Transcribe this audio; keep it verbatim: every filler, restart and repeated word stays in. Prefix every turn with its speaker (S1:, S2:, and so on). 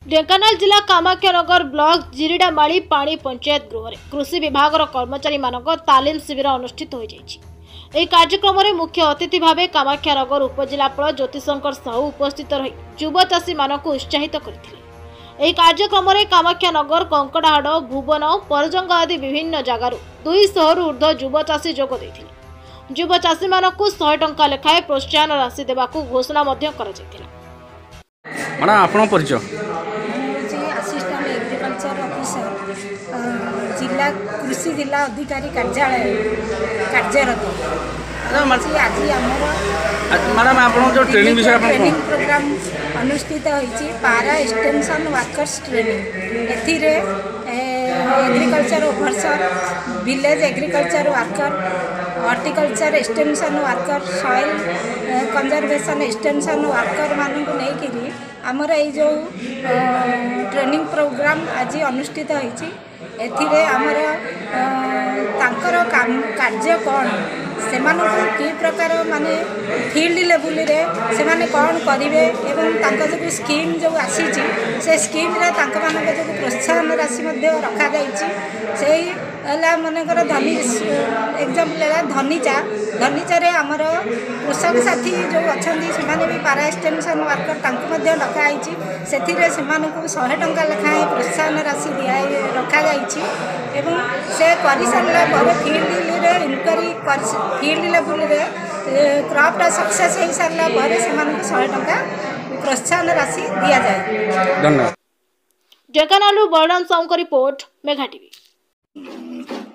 S1: ढेंकानाल जिला कामाख्यानगर ब्लॉक जिरीडामाली पानी पंचायत गृह में कृषि विभाग कर्मचारी मानक तालीम शिविर अनुष्ठित हो जाएगी। कार्यक्रम में मुख्य अतिथि भाव कामाख्यानगर उपजिलापाल ज्योतिशंकर साहू उपस्थित रही युवा चाषी मानक उत्साहित करथिले। कार्यक्रम में कामाख्यानगर कंकड़ाहाड़ भुवन परजंग आदि विभिन्न जगार दुई शहर ऊर्ध्व युवा चाषी जोग देथिले। युवा चाषी मानक सौ टंका लेखाएं प्रोत्साहन राशि देवाकू घोषणा मध्य करा जायतिला।
S2: माना आपण परिचय
S3: असिस्टेंट एग्रीकल्चर ऑफिसर जिला कृषि जिला अधिकारी कार्यालय कार्यरत आज
S2: मैडम आप ट्रेनिंग विषय
S3: ट्रेनिंग प्रोग्राम अनुष्ठित होती पारा एक्सटेंशन वर्कर्स ट्रेनिंग एथिरे agriculture officer village agriculture worker horticulture extension worker soil conservation extension worker मानक नहीं आमर ये जो ट्रेनिंग प्रोग्राम आज अनुष्ठित होती एथिरे आमर तांकर काम कार्य कौन से कि प्रकार माने फील्ड लेवल रे से माने कौन करेंगे एवं तांका जो स्कीम जो आसी से स्कीम रे तांका मानक जो प्रोत्साहन राशि रखा से मनकर धनी एग्जाम्पल है धनीचा धनीचा रे आमर कृषक साथी जो अच्छा से भी पारा एक्सटेंशन वर्कर डकाई से शहे टंका लेखाएं प्रोत्साहन राशि दिया रखा एवं से कर सारा फील्ड इनक्वारी फील्ड लेवल रे क्रॉपटा सक्सेस हो सारा से शहे टंका प्रोत्साहन राशि दिया जाए।
S1: Dhenkanal Balram Sahu report Megha TV.